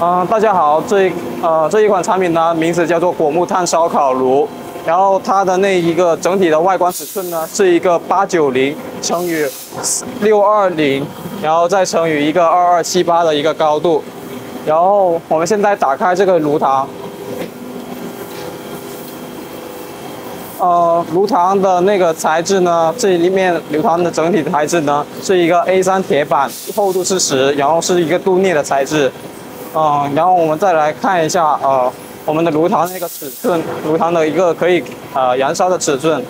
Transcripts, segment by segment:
大家好，这一款产品呢，名字叫做果木炭烧烤炉，然后它的那一个整体的外观尺寸呢，是一个890乘以620，然后再乘以一个2278的一个高度。然后我们现在打开这个炉膛，炉膛的那个材质呢，这里面炉膛的整体材质呢是一个 A3 铁板，厚度是10，然后是一个镀镍的材质。然后我们再来看一下我们的炉膛那个尺寸，炉膛的一个可以燃烧的尺寸。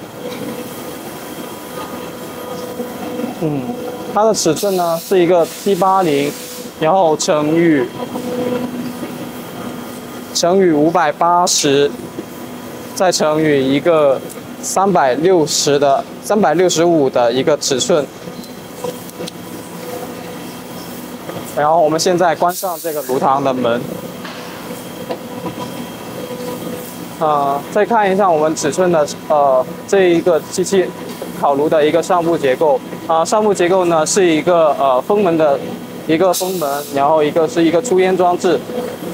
它的尺寸呢是一个780，然后乘以580，再乘以一个365的一个尺寸。然后我们现在关上这个炉膛的门，再看一下我们尺寸的这一个机器烤炉的一个上部结构。上部结构呢是一个封门的一个封门，然后是一个出烟装置，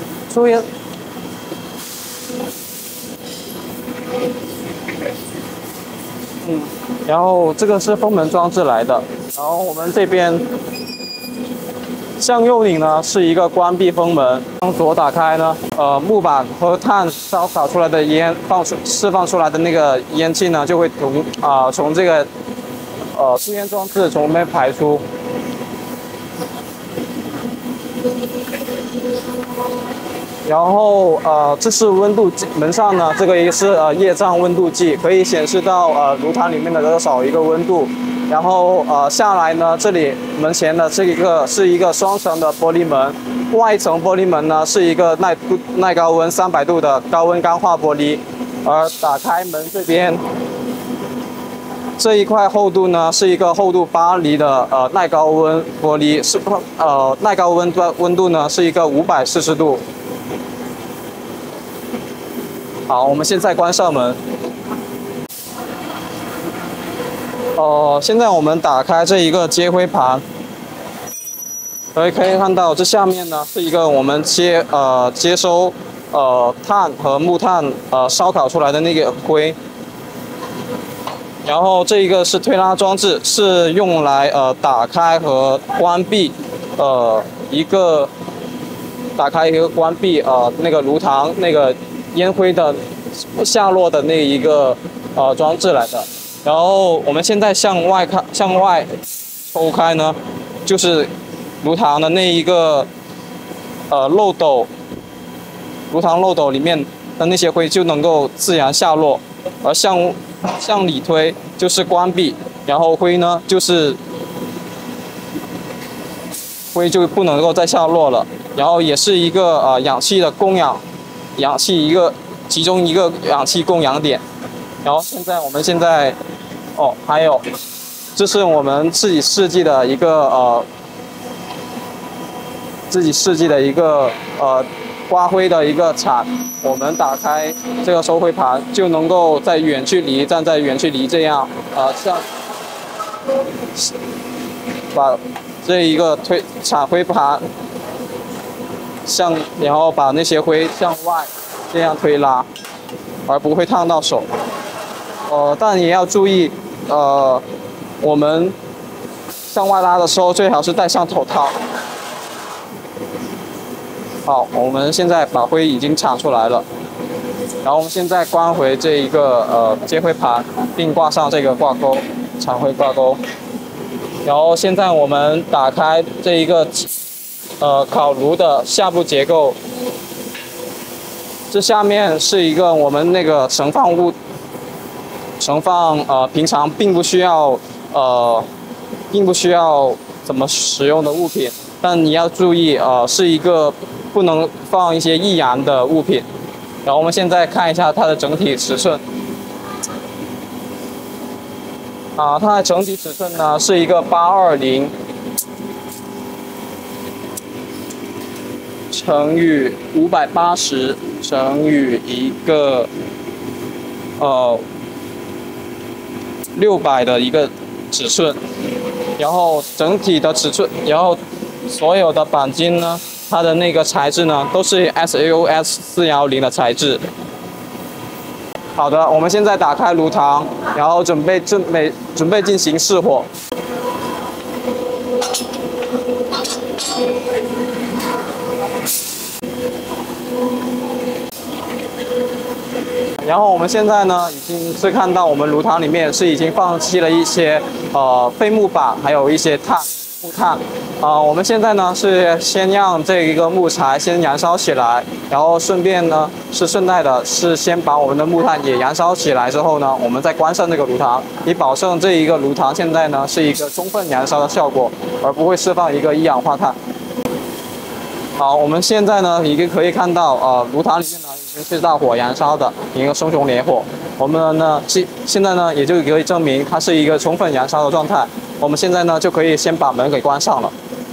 然后这个是封门装置来的。然后我们这边向右领呢是一个关闭封门，向左打开呢，木板和炭烧烤出来的烟释放出来的那个烟气呢，就会从这个出烟装置从里面排出。然后这是温度计，门上呢这个也是液trạng温度计，可以显示到炉膛里面的多少一个温度。然后下来呢，这里门前的这是一个双层的玻璃门，外层玻璃门呢是一个耐高温300度的高温钢化玻璃，而打开门这边这一块厚度呢是一个厚度8厘的耐高温玻璃，耐高温度呢是一个540度。好，我们现在关上门。现在我们打开这一个接灰盘，可以看到这下面呢是一个我们接收炭和木炭烧烤出来的那个灰。然后这一个是推拉装置，是用来打开和关闭那个炉膛那个烟灰的下落的那一个装置来的。然后我们现在向外抽开呢，就是炉膛的那一个漏斗，炉膛漏斗里面的那些灰就能够自然下落，而向里推就是关闭，然后灰就不能够再下落了。然后也是一个氧气的供氧，其中一个氧气供氧点。然后我们现在还有，这是我们自己设计的一个刮灰的一个铲。我们打开这个收灰盘，就能够站在远距离这样把这一个铲灰盘然后把那些灰向外这样推拉，而不会烫到手。但也要注意，我们向外拉的时候最好是戴上头套。好，我们现在把灰已经铲出来了，然后我们现在关回这一个接灰盘，并挂上这个挂钩，铲灰挂钩。然后现在我们打开这一个烤炉的下部结构，这下面是一个我们那个盛放平常并不需要怎么使用的物品，但你要注意是一个不能放一些易燃的物品。然后我们现在看一下它的整体尺寸。它的整体尺寸呢是一个820乘以580乘以一个600的一个尺寸，然后整体的尺寸，然后所有的钣金呢它的那个材质呢都是 SAOS410的材质。好的，我们现在打开炉膛，然后准备进行试火。然后我们现在呢，已经是看到我们炉膛里面是已经放弃了一些废木板，还有一些木炭。我们现在呢是先让这一个木材先燃烧起来，然后顺带的是先把我们的木炭也燃烧起来之后呢，我们再关上这个炉膛，以保证这一个炉膛现在呢是一个充分燃烧的效果，而不会释放一个一氧化碳。好，我们现在呢已经可以看到，炉膛里面呢已经是大火燃烧的一个熊熊烈火。我们呢现在呢也就可以证明它是一个充分燃烧的状态。我们现在呢就可以先把门给关上了。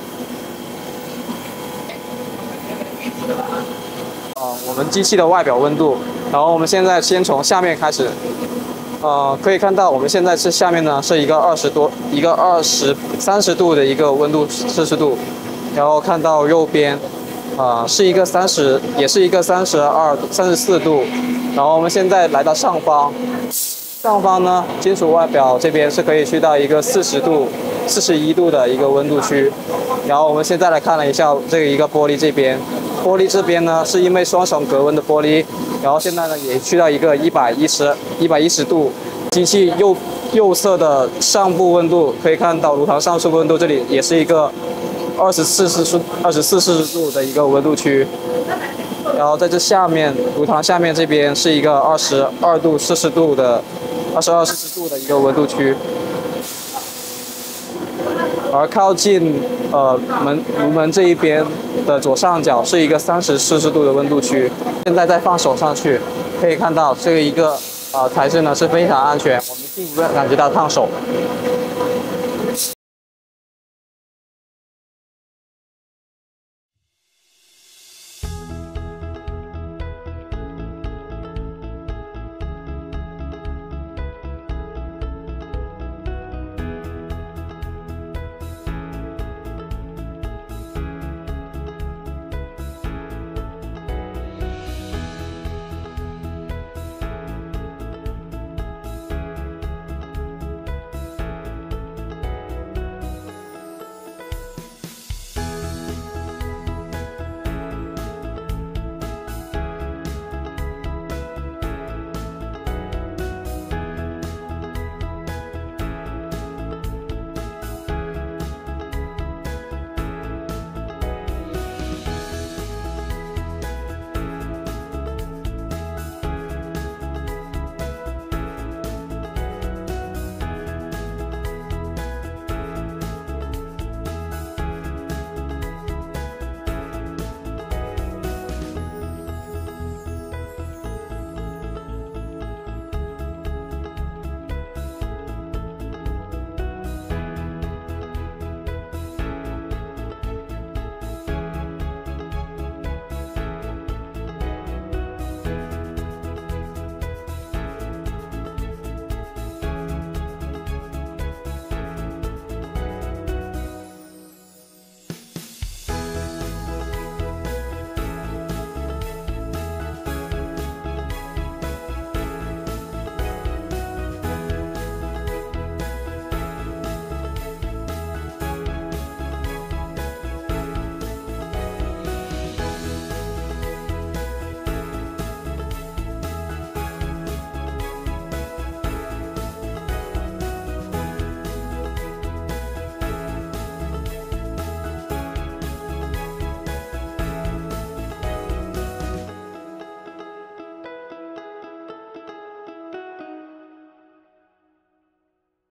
我们机器的外表温度，然后我们现在先从下面开始。可以看到我们现在是下面呢是一个30度的一个温度摄氏度。然后看到右边，是一个也是一个34度。然后我们现在来到上方呢，金属外表这边是可以去到一个40度、41度的一个温度区。然后我们现在来看了一下这一个玻璃这边，玻璃这边呢是因为双层隔温的玻璃，然后现在呢也去到一个110度。机器右侧的上部温度可以看到炉膛上部温度，这里也是一个24摄氏度的一个温度区，然后在这下面炉膛下面这边是一个22摄氏度的一个温度区，而靠近炉门这一边的左上角是一个30摄氏度的温度区。现在再放手上去，可以看到这一个材质呢是非常安全，我们并不会感觉到烫手。